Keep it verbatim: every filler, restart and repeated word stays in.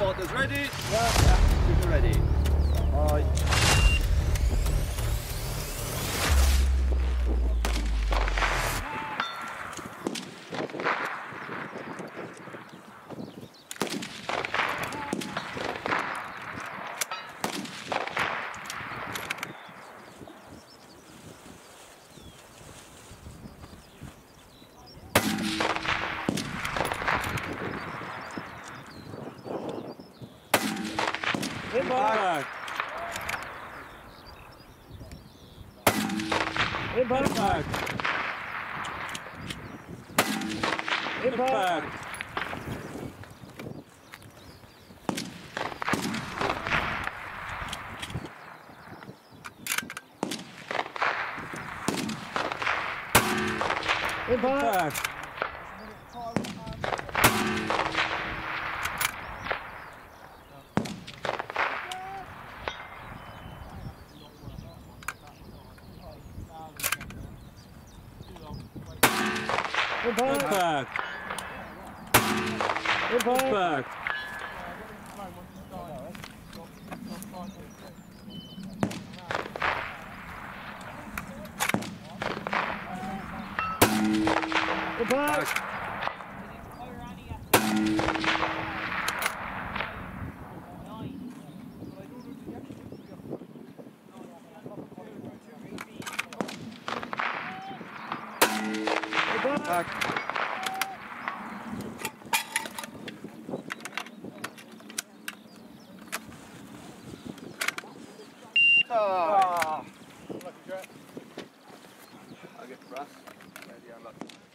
Water's ready? Yeah. Yeah. Super ready. Alright. Impact. Impact. Impact. Impact. Impact. Impact. Impact. Impact. Impact. Ah. Lucky Jack. I'll get the brass. Ready, I'm lucky.